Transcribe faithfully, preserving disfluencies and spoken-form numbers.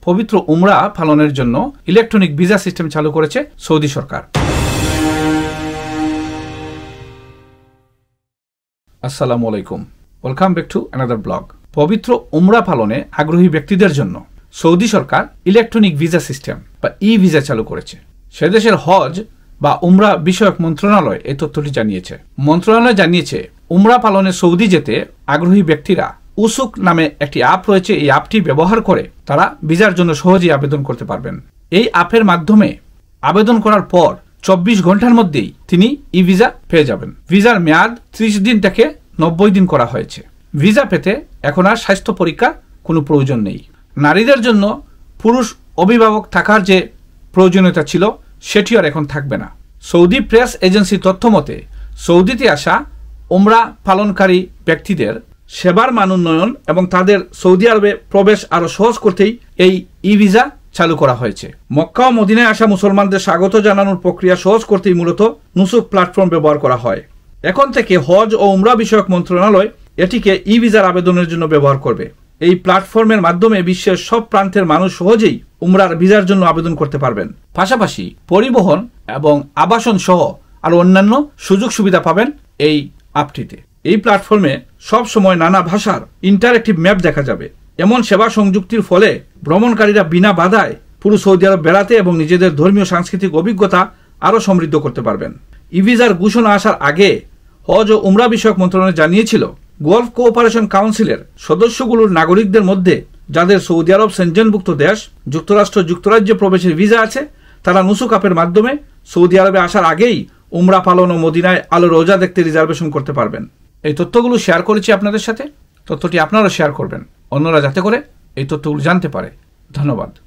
পবিত্র উমরা পালনের জন্য ইলেকট্রনিক ভিসা সিস্টেম চালু করেছে সৌদি সরকার। আসসালামু আলাইকুম, welcome back to another blog. পবিত্র উমরা পালনে আগ্রহী ব্যক্তিদের জন্য সৌদি সরকার ইলেকট্রনিক ভিসা সিস্টেম বা ই ভিসা চালু করেছে। সে দেশের হজ বা উমরা বিষয়ক মন্ত্রণালয় এই তথ্যটি জানিয়েছে। মন্ত্রণালয় জানিয়েছে, উমরা পালনে সৌদি যেতে আগ্রহী ব্যক্তিরা উসুক নামে একটি অ্যাপ রয়েছে, এই অ্যাপটি ব্যবহার করে তারা ভিসার জন্য সহজেই আবেদন করতে পারবেন। এই অ্যাপের মাধ্যমে আবেদন করার পর চব্বিশ ঘন্টার মধ্যেই তিনি ই ভিসা পেয়ে যাবেন। ভিসার মেয়াদ ত্রিশ দিন থেকে নব্বই দিন করা হয়েছে। ভিসা পেতে এখন আর স্বাস্থ্য পরীক্ষা কোনো প্রয়োজন নেই। নারীদের জন্য পুরুষ অভিভাবক থাকার যে প্রয়োজনীয়তা ছিল সেটি আর এখন থাকবে না। সৌদি প্রেস এজেন্সির তথ্য মতে সৌদিতে আসা উমরা পালনকারী ব্যক্তিদের সেবার মান উন্নয়ন এবং তাদের সৌদি আরবে প্রবেশ আরও সহজ করতেই এই ই ভিসা চালু করা হয়েছে। মক্কা ও মদিনায় আসা মুসলমানদের স্বাগত জানানোর প্রক্রিয়া সহজ করতেই মূলত নুসুক প্ল্যাটফর্ম ব্যবহার করা হয়। এখন থেকে হজ ও উমরা বিষয়ক মন্ত্রণালয় এটিকে ই ভিসার আবেদনের জন্য ব্যবহার করবে। এই প্ল্যাটফর্মের মাধ্যমে বিশ্বের সব প্রান্তের মানুষ সহজেই উমরার ভিসার জন্য আবেদন করতে পারবেন। পাশাপাশি পরিবহন এবং আবাসন সহ আরও অন্যান্য সুযোগ সুবিধা পাবেন এই অ্যাপটিতে। এই প্ল্যাটফর্মে সব সময় নানা ভাষার ইন্টারেক্টিভ ম্যাপ দেখা যাবে। এমন সেবা সংযুক্তির ফলে ভ্রমণকারীরা বিনা বাধায় পুরো সৌদি আরব বেড়াতে এবং নিজেদের ধর্মীয় সাংস্কৃতিক অভিজ্ঞতা আরও সমৃদ্ধ করতে পারবেন। ই ভিসার ঘোষণা আসার আগে হজ ও উমরা বিষয়ক মন্ত্রণালয় জানিয়েছিল, গলফ কোঅপারেশন কাউন্সিলের সদস্যগুলোর নাগরিকদের মধ্যে যাদের সৌদি আরব সেনজেনভুক্ত দেশ, যুক্তরাষ্ট্র, যুক্তরাজ্যে প্রবেশের ভিসা আছে, তারা নুসুক অ্যাপের মাধ্যমে সৌদি আরবে আসার আগেই উমরা পালন ও মদিনায় আলো রোজা দেখতে রিজার্ভেশন করতে পারবেন। এই তথ্যগুলো শেয়ার করেছি আপনাদের সাথে। তথ্যটি আপনারাও শেয়ার করবেন, অন্যরা যাতে করে এই তথ্যগুলো জানতে পারে। ধন্যবাদ।